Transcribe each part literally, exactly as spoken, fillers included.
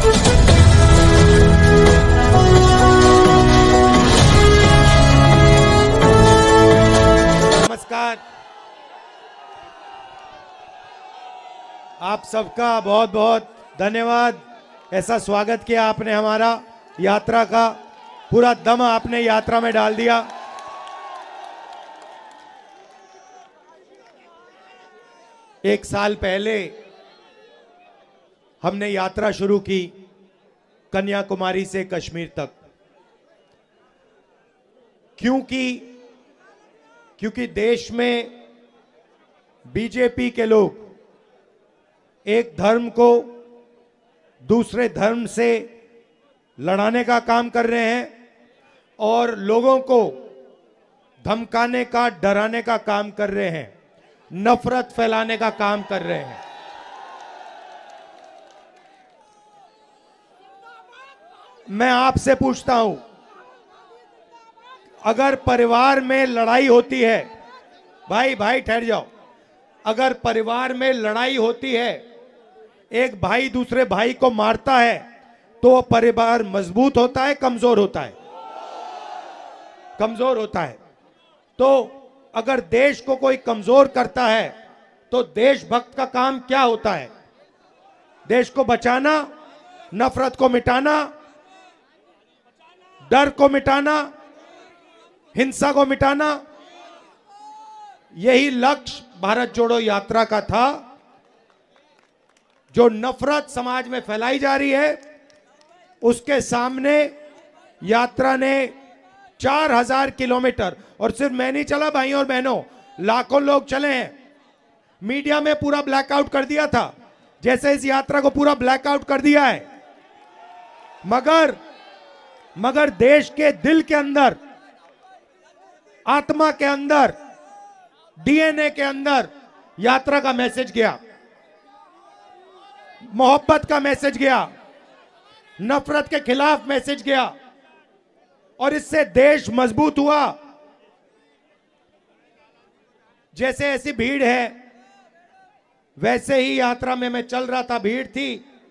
नमस्कार। आप सबका बहुत बहुत धन्यवाद। ऐसा स्वागत किया आपने हमारा, यात्रा का पूरा दम आपने यात्रा में डाल दिया। एक साल पहले हमने यात्रा शुरू की कन्याकुमारी से कश्मीर तक, क्योंकि क्योंकि देश में बीजेपी के लोग एक धर्म को दूसरे धर्म से लड़ाने का काम कर रहे हैं और लोगों को धमकाने का, डराने का काम कर रहे हैं, नफरत फैलाने का काम कर रहे हैं। मैं आपसे पूछता हूं, अगर परिवार में लड़ाई होती है, भाई भाई ठहर जाओ, अगर परिवार में लड़ाई होती है, एक भाई दूसरे भाई को मारता है, तो वो परिवार मजबूत होता है, कमजोर होता है? कमजोर होता है। तो अगर देश को कोई कमजोर करता है तो देशभक्त का काम क्या होता है? देश को बचाना, नफरत को मिटाना, डर को मिटाना, हिंसा को मिटाना। यही लक्ष्य भारत जोड़ो यात्रा का था। जो नफरत समाज में फैलाई जा रही है, उसके सामने यात्रा ने चार हजार किलोमीटर, और सिर्फ मैं नहीं चला भाइयों और बहनों, लाखों लोग चले हैं। मीडिया में पूरा ब्लैकआउट कर दिया था, जैसे इस यात्रा को पूरा ब्लैकआउट कर दिया है। मगर मगर देश के दिल के अंदर, आत्मा के अंदर, डीएनए के अंदर यात्रा का मैसेज गया, मोहब्बत का मैसेज गया, नफरत के खिलाफ मैसेज गया, और इससे देश मजबूत हुआ। जैसे ऐसी भीड़ है, वैसे ही यात्रा में मैं चल रहा था, भीड़ थी।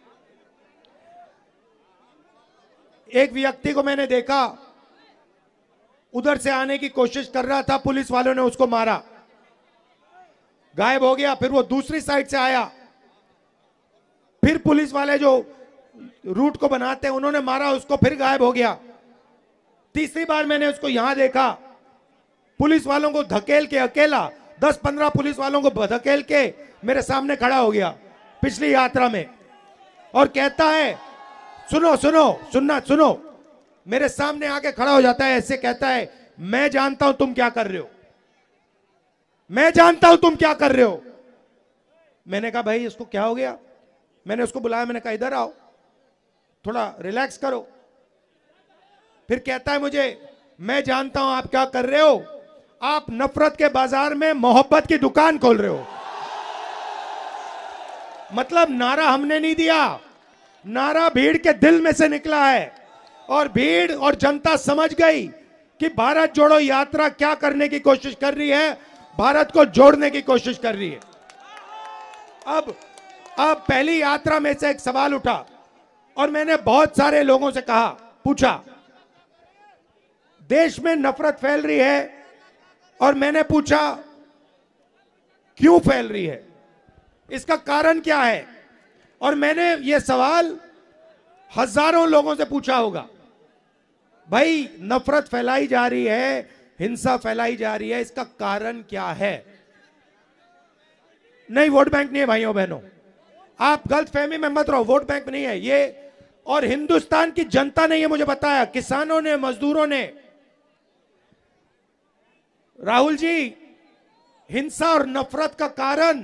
एक व्यक्ति को मैंने देखा, उधर से आने की कोशिश कर रहा था, पुलिस वालों ने उसको मारा, गायब हो गया। फिर वो दूसरी साइड से आया, फिर पुलिस वाले जो रूट को बनाते हैं उन्होंने मारा उसको, फिर गायब हो गया। तीसरी बार मैंने उसको यहां देखा, पुलिस वालों को धकेल के, अकेला दस पंद्रह पुलिस वालों को धकेल के मेरे सामने खड़ा हो गया पिछली यात्रा में, और कहता है, सुनो सुनो सुनना सुनो, मेरे सामने आके खड़ा हो जाता है, ऐसे कहता है, मैं जानता हूं तुम क्या कर रहे हो, मैं जानता हूं तुम क्या कर रहे हो। मैंने कहा भाई इसको क्या हो गया? मैंने उसको बुलाया, मैंने कहा इधर आओ, थोड़ा रिलैक्स करो। फिर कहता है मुझे, मैं जानता हूं आप क्या कर रहे हो, आप नफरत के बाजार में मोहब्बत की दुकान खोल रहे हो। मतलब नारा हमने नहीं दिया, नारा भीड़ के दिल में से निकला है, और भीड़ और जनता समझ गई कि भारत जोड़ो यात्रा क्या करने की कोशिश कर रही है, भारत को जोड़ने की कोशिश कर रही है। अब अब पहली यात्रा में से एक सवाल उठा, और मैंने बहुत सारे लोगों से कहा, पूछा, देश में नफरत फैल रही है, और मैंने पूछा क्यों फैल रही है, इसका कारण क्या है? और मैंने ये सवाल हजारों लोगों से पूछा होगा। भाई नफरत फैलाई जा रही है, हिंसा फैलाई जा रही है, इसका कारण क्या है? नहीं, वोट बैंक नहीं है भाइयों बहनों, आप गलत फहमी में मत रहो, वोट बैंक नहीं है ये। और हिंदुस्तान की जनता ने ये मुझे बताया, किसानों ने, मजदूरों ने, राहुल जी, हिंसा और नफरत का कारण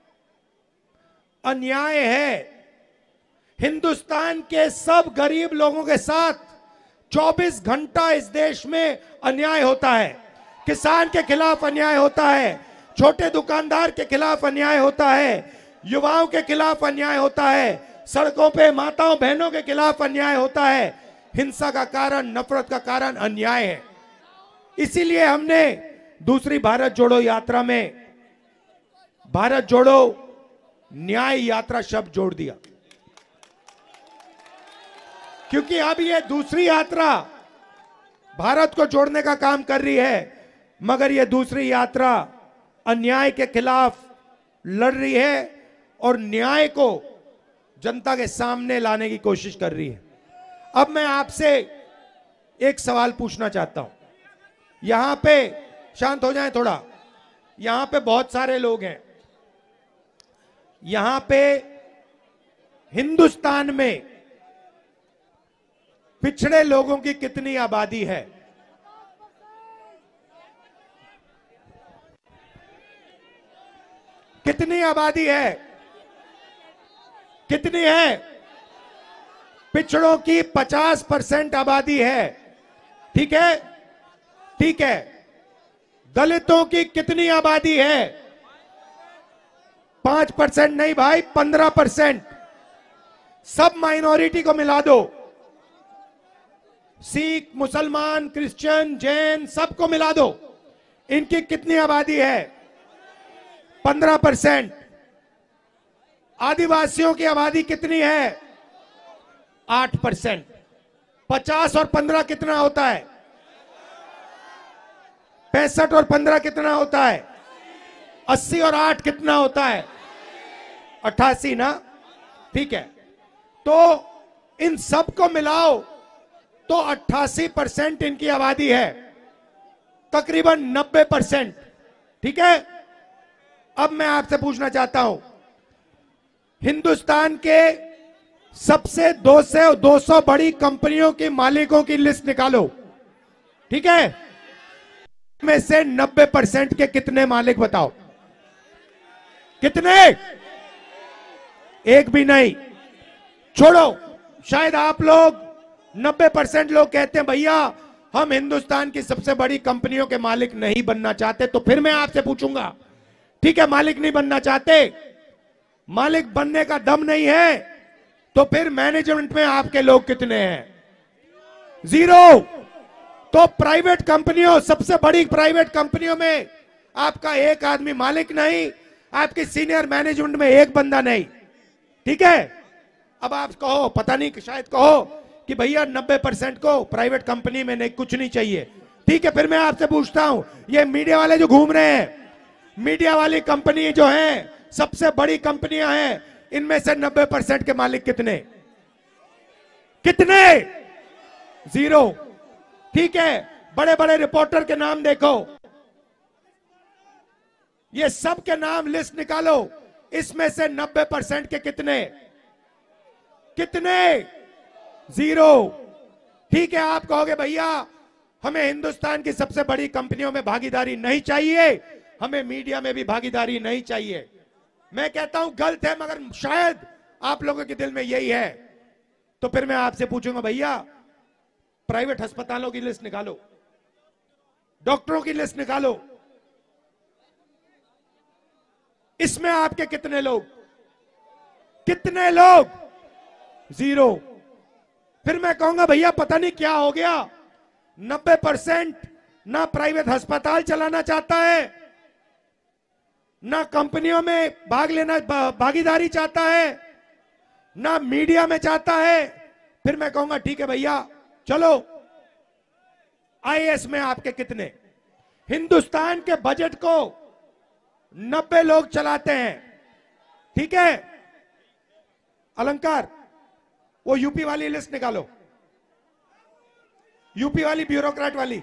अन्याय है। हिंदुस्तान के सब गरीब लोगों के साथ चौबीस घंटा इस देश में अन्याय होता है। किसान के खिलाफ अन्याय होता है, छोटे दुकानदार के खिलाफ अन्याय होता है, युवाओं के खिलाफ अन्याय होता है, सड़कों पे माताओं बहनों के खिलाफ अन्याय होता है। हिंसा का कारण, नफरत का कारण अन्याय है। इसीलिए हमने दूसरी भारत जोड़ो यात्रा में भारत जोड़ो न्याय यात्रा शब्द जोड़ दिया। क्योंकि अब ये दूसरी यात्रा भारत को जोड़ने का काम कर रही है, मगर ये दूसरी यात्रा अन्याय के खिलाफ लड़ रही है और न्याय को जनता के सामने लाने की कोशिश कर रही है। अब मैं आपसे एक सवाल पूछना चाहता हूं। यहां पे शांत हो जाएं थोड़ा। यहां पे बहुत सारे लोग हैं। यहां पे हिंदुस्तान में पिछड़े लोगों की कितनी आबादी है? कितनी आबादी है? कितनी है? पिछड़ों की पचास परसेंट आबादी है। ठीक है, ठीक है। दलितों की कितनी आबादी है? पांच परसेंट नहीं भाई, पंद्रह परसेंट। सब माइनॉरिटी को मिला दो, सिख, मुसलमान, क्रिश्चियन, जैन, सबको मिला दो। इनकी कितनी आबादी है? पंद्रह परसेंट। आदिवासियों की आबादी कितनी है? आठ परसेंट। पचास और पंद्रह कितना होता है? पैंसठ और पंद्रह कितना होता है? अस्सी और आठ कितना होता है? अट्ठासी ना? ठीक है, तो इन सबको मिलाओ तो अट्ठासी परसेंट इनकी आबादी है, तकरीबन नब्बे परसेंट। ठीक है, अब मैं आपसे पूछना चाहता हूं, हिंदुस्तान के सबसे दो सौ दो सौ बड़ी कंपनियों के मालिकों की लिस्ट निकालो। ठीक है, में से नब्बे परसेंट के कितने मालिक बताओ? कितने? एक भी नहीं। छोड़ो, शायद आप लोग नब्बे परसेंट लोग कहते हैं भैया हम हिंदुस्तान की सबसे बड़ी कंपनियों के मालिक नहीं बनना चाहते। तो फिर मैं आपसे पूछूंगा, ठीक है मालिक नहीं बनना चाहते, मालिक बनने का दम नहीं है, तो फिर मैनेजमेंट में आपके लोग कितने हैं? जीरो। तो प्राइवेट कंपनियों, सबसे बड़ी प्राइवेट कंपनियों में आपका एक आदमी मालिक नहीं, आपकी सीनियर मैनेजमेंट में एक बंदा नहीं। ठीक है, अब आप कहो, पता नहीं शायद कहो कि भैया नब्बे परसेंट को प्राइवेट कंपनी में नहीं, कुछ नहीं चाहिए। ठीक है, फिर मैं आपसे पूछता हूं, ये मीडिया वाले जो घूम रहे हैं, मीडिया वाली कंपनी जो है, सबसे बड़ी कंपनियां हैं, इनमें से नब्बे परसेंट के मालिक कितने? कितने? जीरो। ठीक है, बड़े बड़े रिपोर्टर के नाम देखो, ये सब के नाम लिस्ट निकालो, इसमें से नब्बे परसेंट के कितने? कितने? जीरो। ठीक है, आप कहोगे भैया हमें हिंदुस्तान की सबसे बड़ी कंपनियों में भागीदारी नहीं चाहिए, हमें मीडिया में भी भागीदारी नहीं चाहिए। मैं कहता हूं गलत है, मगर शायद आप लोगों के दिल में यही है। तो फिर मैं आपसे पूछूंगा भैया प्राइवेट अस्पतालों की लिस्ट निकालो, डॉक्टरों की लिस्ट निकालो, इसमें आपके कितने लोग? कितने लोग? जीरो। फिर मैं कहूंगा भैया पता नहीं क्या हो गया, नब्बे परसेंट ना प्राइवेट अस्पताल चलाना चाहता है, ना कंपनियों में भाग लेना भागीदारी चाहता है, ना मीडिया में चाहता है। फिर मैं कहूंगा ठीक है भैया चलो, आईएएस में आपके कितने? हिंदुस्तान के बजट को नब्बे लोग चलाते हैं। ठीक है, अलंकार वो यूपी वाली लिस्ट निकालो, यूपी वाली ब्यूरोक्रेट वाली।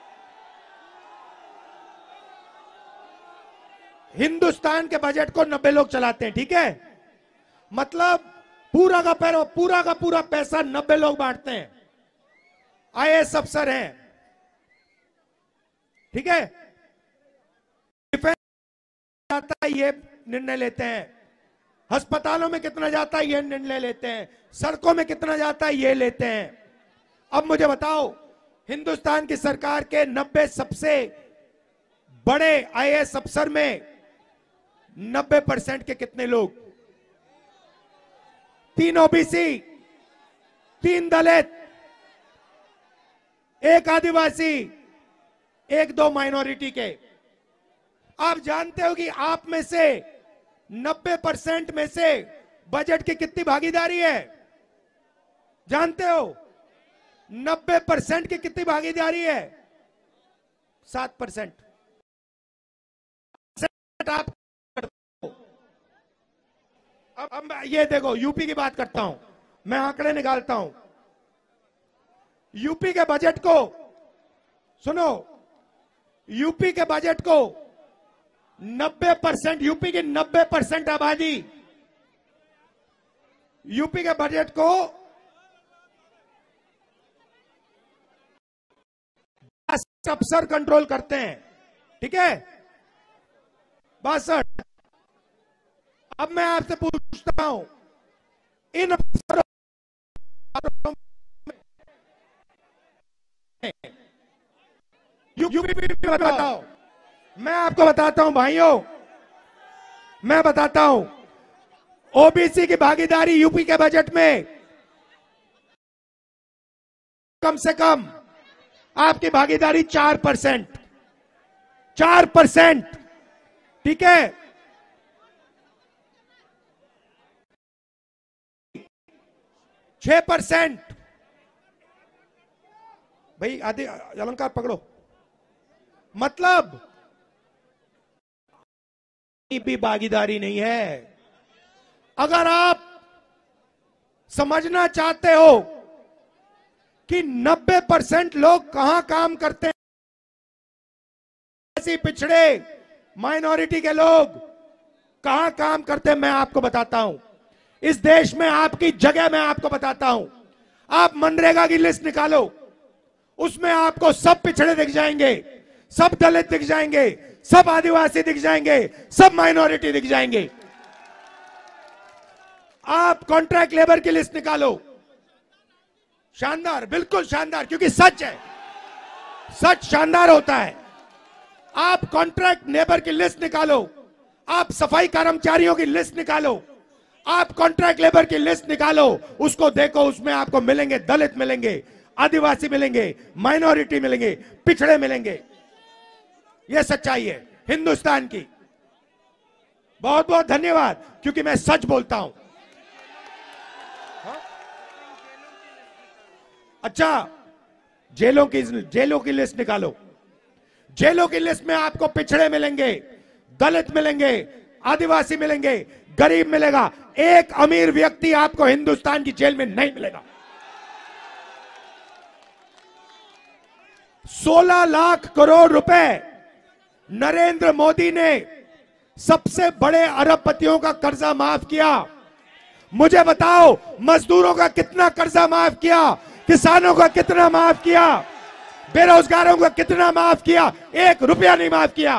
हिंदुस्तान के बजट को नब्बे लोग चलाते हैं। ठीक है, मतलब पूरा का पैर पूरा का पूरा पैसा नब्बे लोग बांटते हैं, आईएएस अफसर हैं। ठीक है, डिफेंस जाता है ये निर्णय लेते हैं, अस्पतालों में कितना जाता है ये निर्णय लेते हैं, सड़कों में कितना जाता है ये लेते हैं। अब मुझे बताओ, हिंदुस्तान की सरकार के नब्बे सबसे बड़े आईएएस अफसर में नब्बे परसेंट के कितने लोग? तीन ओबीसी, तीन दलित, एक आदिवासी, एक दो माइनॉरिटी के। आप जानते हो कि आप में से नब्बे परसेंट में से बजट की कितनी भागीदारी है? जानते हो नब्बे परसेंट की कितनी भागीदारी है? सात परसेंट। आप अब, अब ये देखो, यूपी की बात करता हूं मैं, आंकड़े निकालता हूं। यूपी के बजट को सुनो, यूपी के बजट को नब्बे परसेंट, यूपी की नब्बे परसेंट आबादी यूपी के बजट को अफसर कंट्रोल करते हैं, ठीक है, बासठ। अब मैं आपसे पूछता हूं, इन अफसरों यूपी बताओ, मैं आपको बताता हूं भाइयों, मैं बताता हूं, ओबीसी की भागीदारी यूपी के बजट में कम से कम आपकी भागीदारी चार परसेंट, चार परसेंट, ठीक है। छह परसेंट भाई, आधे अलंकार पकड़ो, मतलब भी भागीदारी नहीं है। अगर आप समझना चाहते हो कि नब्बे परसेंट लोग कहां काम करते हैं, ऐसी पिछड़े माइनॉरिटी के लोग कहां काम करते हैं, मैं आपको बताता हूं। इस देश में आपकी जगह मैं आपको बताता हूं। आप मनरेगा की लिस्ट निकालो, उसमें आपको सब पिछड़े दिख जाएंगे, सब दलित दिख जाएंगे, सब आदिवासी दिख जाएंगे, सब माइनॉरिटी दिख जाएंगे। आप कॉन्ट्रैक्ट लेबर की लिस्ट निकालो, शानदार, बिल्कुल शानदार, क्योंकि सच है, सच शानदार होता है। आप कॉन्ट्रैक्ट लेबर की लिस्ट निकालो, आप सफाई कर्मचारियों की लिस्ट निकालो, आप कॉन्ट्रैक्ट लेबर की लिस्ट निकालो, उसको देखो, उसमें आपको मिलेंगे दलित मिलेंगे, आदिवासी मिलेंगे, माइनॉरिटी मिलेंगे, पिछड़े मिलेंगे। यह सच्चाई है हिंदुस्तान की। बहुत बहुत धन्यवाद, क्योंकि मैं सच बोलता हूं। अच्छा, जेलों की जेलों की लिस्ट निकालो, जेलों की लिस्ट में आपको पिछड़े मिलेंगे, दलित मिलेंगे, आदिवासी मिलेंगे, गरीब मिलेगा। एक अमीर व्यक्ति आपको हिंदुस्तान की जेल में नहीं मिलेगा। सोलह लाख करोड़ रुपए नरेंद्र मोदी ने सबसे बड़े अरबपतियों का कर्जा माफ किया। मुझे बताओ, मजदूरों का कितना कर्जा माफ किया, किसानों का कितना माफ किया, बेरोजगारों का कितना माफ किया? एक रुपया नहीं माफ किया।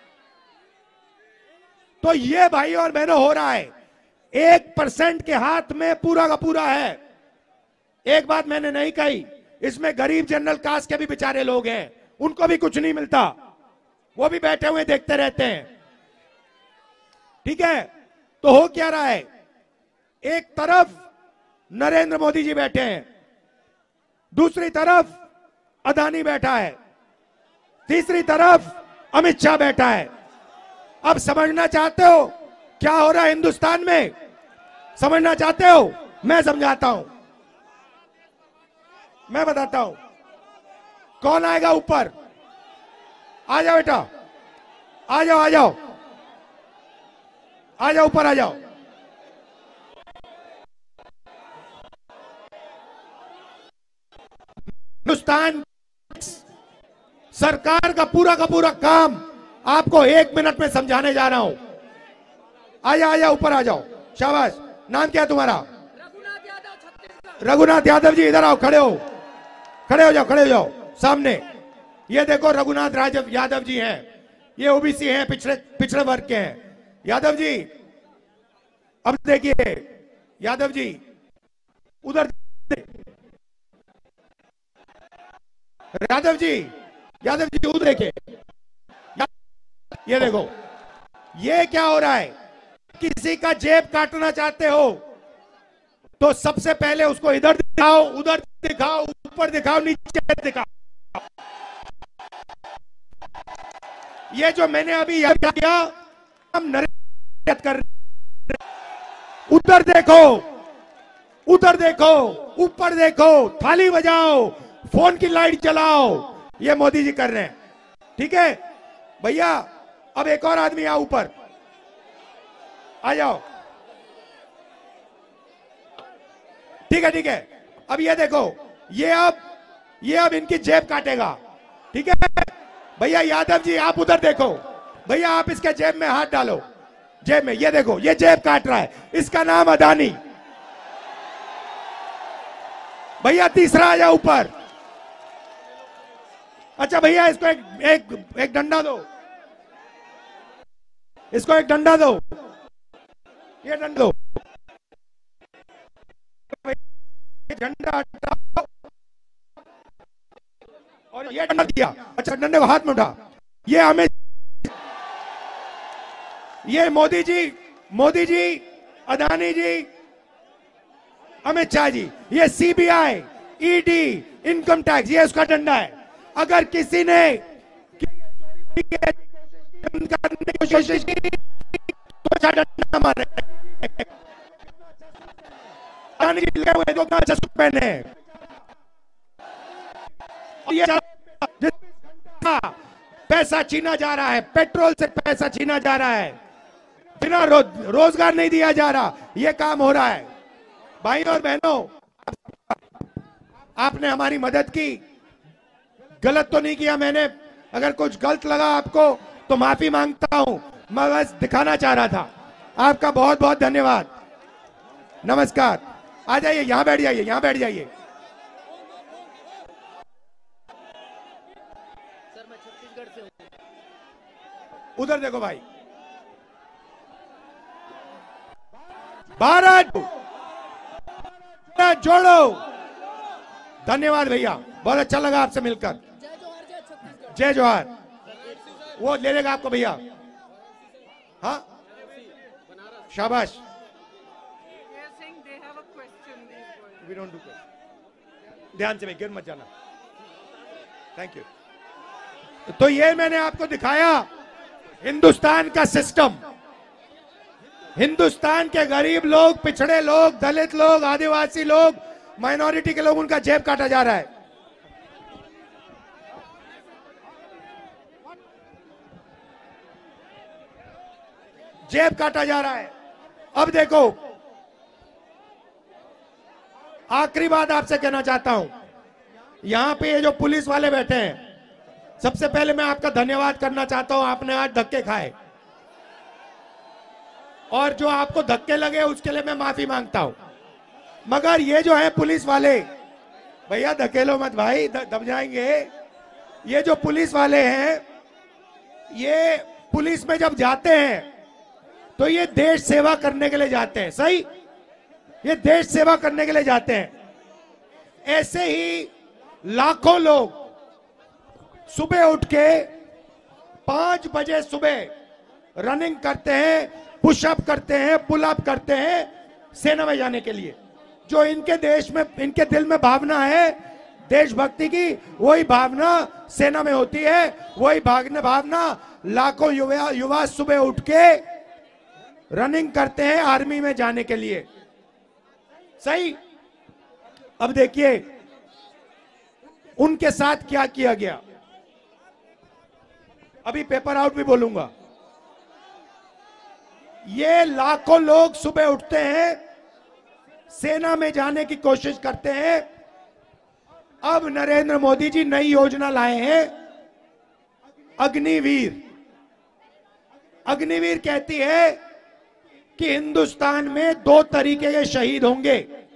तो ये भाई और बहनों हो रहा है, एक परसेंट के हाथ में पूरा का पूरा है। एक बात मैंने नहीं कही, इसमें गरीब जनरल कास्ट के भी बेचारे लोग हैं, उनको भी कुछ नहीं मिलता, वो भी बैठे हुए देखते रहते हैं, ठीक है। तो हो क्या रहा है, एक तरफ नरेंद्र मोदी जी बैठे हैं, दूसरी तरफ अदानी बैठा है, तीसरी तरफ अमित शाह बैठा है। अब समझना चाहते हो क्या हो रहा है हिंदुस्तान में? समझना चाहते हो? मैं समझाता हूं, मैं बताता हूं। कौन आएगा ऊपर? आ जाओ बेटा, आ जाओ, आ जाओ, आ जाओ, ऊपर आ जाओ। हिंदुस्तान सरकार का पूरा का पूरा काम आपको एक मिनट में समझाने जा रहा हूं। आ जाओ, आ जाओ, ऊपर आ जाओ, शाबाश। नाम क्या है तुम्हारा? रघुनाथ यादव, छत्तीसगढ़। रघुनाथ यादव जी, इधर आओ, खड़े हो, खड़े हो जाओ, खड़े हो जाओ सामने। ये देखो, रघुनाथ राजव यादव जी हैं, ये ओबीसी हैं, पिछड़े पिछड़े वर्ग के हैं। यादव जी, अब देखिए, यादव जी उधर, यादव जी, यादव जी उधर देखिए, ये देखो, ये क्या हो रहा है? किसी का जेब काटना चाहते हो तो सबसे पहले उसको इधर दिखाओ, उधर दिखाओ, ऊपर दिखाओ, नीचे दिखाओ। ये जो मैंने अभी याद किया, हम नरेंद्र कर, उधर देखो, उधर देखो, ऊपर देखो, थाली बजाओ, फोन की लाइट जलाओ, ये मोदी जी कर रहे हैं। ठीक है भैया, अब एक और आदमी आओ ऊपर, आ जाओ। ठीक है ठीक है, अब ये देखो, ये अब ये अब इनकी जेब काटेगा। ठीक है भैया, यादव जी आप उधर देखो, भैया आप इसके जेब में हाथ डालो, जेब में, ये देखो, ये जेब काट रहा है, इसका नाम अदानी। भैया तीसरा आ जाओ ऊपर। अच्छा भैया, इसको एक एक एक डंडा दो, इसको एक डंडा दो, ये डंडा दो, डंडा हटाओ, और ये डंडा दिया। अच्छा, डंडे को हाथ में उठा। ये हमें, ये मोदी जी, मोदी जी, अदानी जी, अमित शाह जी, ये सीबीआई, ईडी, इनकम टैक्स, ये उसका डंडा है। अगर किसी ने करने की कोशिश की तो अच्छा डंडा मारे। अदानी जी लगे हुए, दो सूट पहने, ये पैसा छीना जा रहा है, पेट्रोल से पैसा छीना जा रहा है, बिना रो, रोजगार नहीं दिया जा रहा, ये काम हो रहा है। भाई और बहनों, आपने हमारी मदद की, गलत तो नहीं किया मैंने, अगर कुछ गलत लगा आपको तो माफी मांगता हूं, मैं बस दिखाना चाह रहा था। आपका बहुत बहुत धन्यवाद, नमस्कार। आ जाइए, यहां बैठ जाइए, यहां बैठ जाइए। सर मैं छत्तीसगढ़ से हूं। उधर देखो भाई, भारत जोड़ो। धन्यवाद भैया, बहुत अच्छा लगा आपसे मिलकर। जय जोहार। वो ले लेगा आपको भैया, हाँ शाबाश। We don't do question. ध्यान से भाई, गिर मत जाना। Thank you. तो ये मैंने आपको दिखाया हिंदुस्तान का सिस्टम। हिंदुस्तान के गरीब लोग, पिछड़े लोग, दलित लोग, आदिवासी लोग, माइनॉरिटी के लोग, उनका जेब काटा जा रहा है। जेब काटा जा रहा है। अब देखो, आखिरी बात आपसे कहना चाहता हूं, यहां पे ये जो पुलिस वाले बैठे हैं, सबसे पहले मैं आपका धन्यवाद करना चाहता हूं, आपने आज धक्के खाए, और जो आपको धक्के लगे उसके लिए मैं माफी मांगता हूं। मगर ये जो है पुलिस वाले, भैया धकेलो मत भाई, दब जाएंगे। ये जो पुलिस वाले हैं, ये पुलिस में जब जाते हैं तो ये देश सेवा करने के लिए जाते हैं, सही, ये देश सेवा करने के लिए जाते हैं। ऐसे ही लाखों लोग सुबह उठ के पांच बजे सुबह रनिंग करते हैं, पुशअप करते हैं, पुलअप करते हैं सेना में जाने के लिए। जो इनके देश में, इनके दिल में भावना है देशभक्ति की, वही भावना सेना में होती है, वही भागने भावना लाखों युवा युवा सुबह उठ के रनिंग करते हैं आर्मी में जाने के लिए, सही। अब देखिए उनके साथ क्या किया गया, अभी पेपर आउट भी बोलूंगा। ये लाखों लोग सुबह उठते हैं, सेना में जाने की कोशिश करते हैं। अब नरेंद्र मोदी जी नई योजना लाए हैं, अग्निवीर। अग्निवीर कहती है कि हिंदुस्तान में दो तरीके के शहीद होंगे।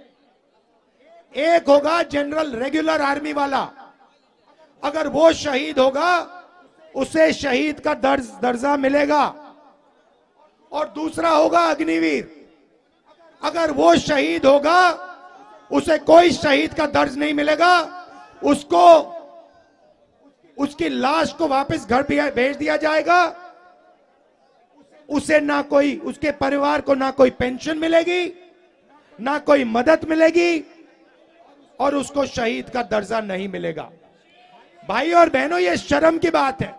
एक होगा जनरल रेगुलर आर्मी वाला, अगर वो शहीद होगा उसे शहीद का दर्ज दर्जा मिलेगा। और दूसरा होगा अग्निवीर, अगर वो शहीद होगा उसे कोई शहीद का दर्ज नहीं मिलेगा, उसको उसकी लाश को वापस घर भेज दिया जाएगा। उसे ना कोई, उसके परिवार को ना कोई पेंशन मिलेगी, ना कोई मदद मिलेगी, और उसको शहीद का दर्जा नहीं मिलेगा। भाई और बहनों, ये शर्म की बात है।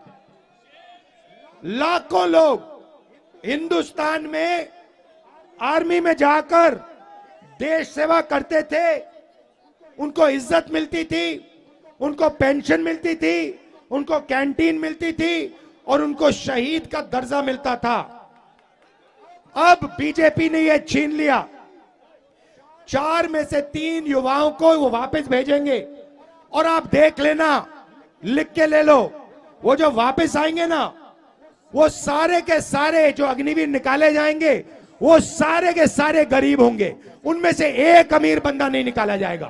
लाखों लोग हिंदुस्तान में आर्मी में जाकर देश सेवा करते थे, उनको इज्जत मिलती थी, उनको पेंशन मिलती थी, उनको कैंटीन मिलती थी और उनको शहीद का दर्जा मिलता था। अब बीजेपी ने यह छीन लिया। चार में से तीन युवाओं को वो वापस भेजेंगे और आप देख लेना, लिख के ले लो, वो जो वापस आएंगे ना, वो सारे के सारे जो अग्निवीर निकाले जाएंगे वो सारे के सारे गरीब होंगे, उनमें से एक अमीर बंदा नहीं निकाला जाएगा।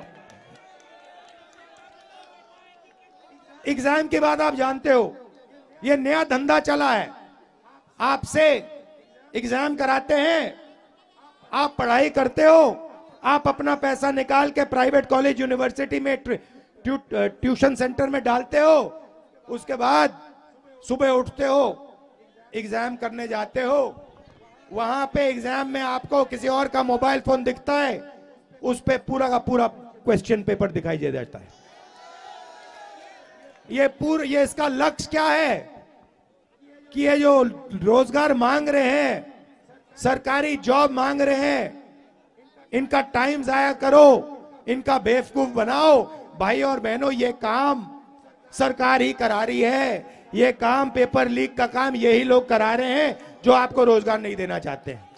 एग्जाम के बाद आप जानते हो ये नया धंधा चला है, आपसे एग्जाम कराते हैं, आप पढ़ाई करते हो, आप अपना पैसा निकाल के प्राइवेट कॉलेज यूनिवर्सिटी में ट्यू, ट्यूशन सेंटर में डालते हो, उसके बाद सुबह उठते हो, एग्जाम करने जाते हो, वहां पे एग्जाम में आपको किसी और का मोबाइल फोन दिखता है, उस पे पूरा का पूरा क्वेश्चन पेपर दिखाई दे जाता है। ये पूरा ये इसका लक्ष्य क्या है कि ये जो रोजगार मांग रहे हैं, सरकारी जॉब मांग रहे हैं, इनका टाइम जाया करो, इनका बेवकूफ बनाओ। भाई और बहनों, ये काम सरकार ही करा रही है, ये काम पेपर लीक का काम यही लोग करा रहे हैं जो आपको रोजगार नहीं देना चाहते हैं।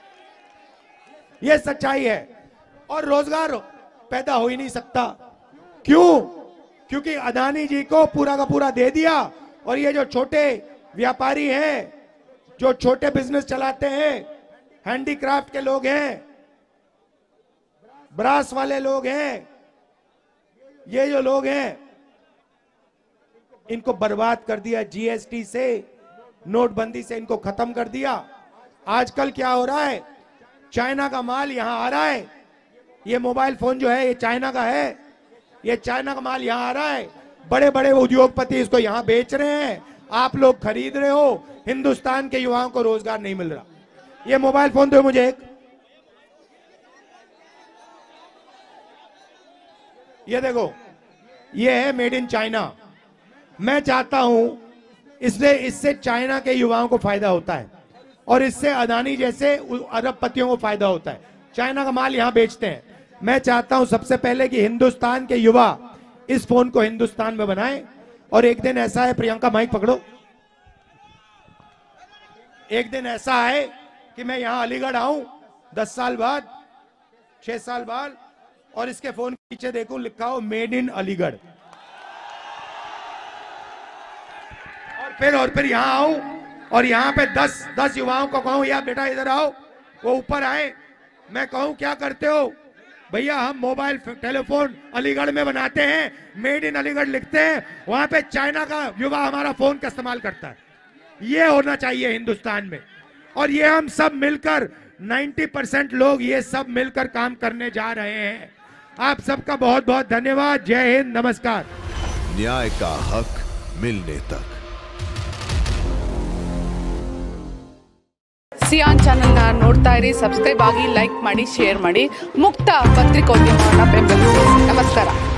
ये सच्चाई है और रोजगार पैदा हो ही नहीं सकता। क्यों? क्योंकि अदानी जी को पूरा का पूरा दे दिया और ये जो छोटे व्यापारी हैं, जो छोटे बिजनेस चलाते हैं, हैंडीक्राफ्ट के लोग हैं, ब्रास वाले लोग हैं, ये जो लोग हैं, इनको बर्बाद कर दिया। जीएसटी से, नोटबंदी से इनको खत्म कर दिया। आजकल क्या हो रहा है, चाइना का माल यहां आ रहा है, ये मोबाइल फोन जो है ये चाइना का है, ये चाइना का माल यहां आ रहा है, बड़े बड़े उद्योगपति इसको यहां बेच रहे हैं, आप लोग खरीद रहे हो, हिंदुस्तान के युवाओं को रोजगार नहीं मिल रहा। ये मोबाइल फोन दो मुझे एक, ये देखो, ये है मेड इन चाइना। मैं चाहता हूं इससे इससे चाइना के युवाओं को फायदा होता है और इससे अदानी जैसे अरबपतियों को फायदा होता है। चाइना का माल यहां बेचते हैं। मैं चाहता हूं सबसे पहले कि हिंदुस्तान के युवा इस फोन को हिंदुस्तान में बनाएं और एक दिन ऐसा है, प्रियंका माइक पकड़ो, एक दिन ऐसा है कि मैं यहां अलीगढ़ आऊं दस साल बाद, छह साल बाद, और इसके फोन के पीछे देखूं लिखा हो मेड इन अलीगढ़, और फिर और फिर यहां आऊं और यहां पे दस दस युवाओं को कहूं यार बेटा इधर आओ, वो ऊपर आए, मैं कहूं क्या करते हो भैया, हम मोबाइल टेलीफोन अलीगढ़ में बनाते हैं, मेड इन अलीगढ़ लिखते हैं, वहां पे चाइना का युवा हमारा फोन का इस्तेमाल करता है। ये होना चाहिए हिंदुस्तान में, और ये हम सब मिलकर नब्बे परसेंट लोग ये सब मिलकर काम करने जा रहे हैं। आप सबका बहुत बहुत धन्यवाद। जय हिंद, नमस्कार। न्याय का हक मिलने तक ಸಿಯಾನ್ ಚಾನೆಲ್ನ ನೋಡ್ತಾ ಇರಿ, ಸಬ್ಸ್ಕ್ರೈಬ್ ಆಗಿ, ಲೈಕ್ ಮಾಡಿ, ಶೇರ್ ಮಾಡಿ. ಮುಕ್ತ ಪತ್ರಿಕೋದ್ಯಮವನ್ನು ಬೆಂಬಲಿಸಿ. ನಮಸ್ಕಾರ.